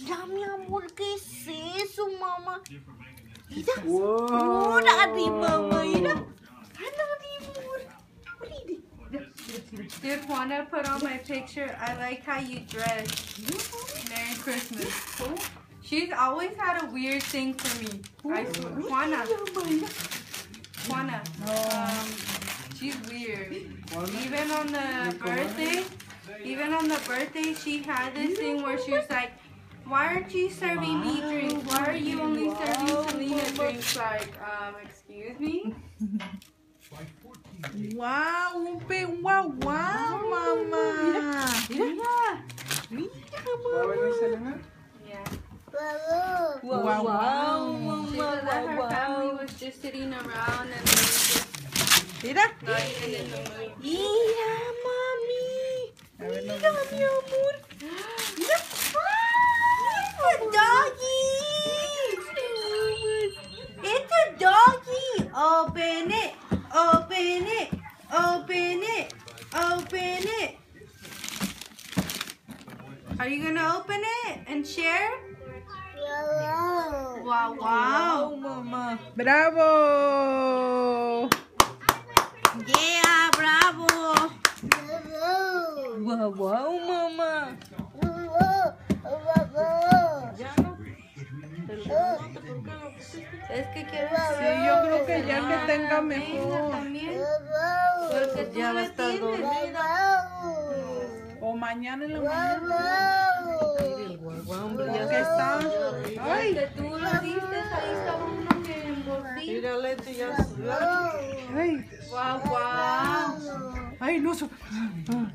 Mira, mi amor, ¿qué es eso, mamá? Mira. Oh, Daddy, mamá, mira. Did Juana put on my picture? I like how you dress. Merry Christmas. She's always had a weird thing for me. I swear. Juana. She's weird. Even on the birthday, she had this thing where she was like, why aren't you serving me drinks? Why are you only serving Selena drinks? Like, excuse me? Wow, un guau, mamá. Mira, mamá. Yeah. Wow, She said that her family was just sitting around and they were just Mira. not even in the mood. Mira, mami. Mira, mi amor. Mira. It's a doggy. It's a doggy. Open it. Open it. Open it. Open it. Are you gonna open it and share? Wow, wow. Mama. Bravo. Yeah, bravo. Wow, wow, mamá. Es que quiero saber. Sí, yo creo que ya que tenga mejor. Porque ya va a estar dormida. O mañana en la mañana. Ya que está. Ay, que tú lo diste, ahí estaba uno que envolví. Mírale, ya. Ay, Wow, wow. ay, no.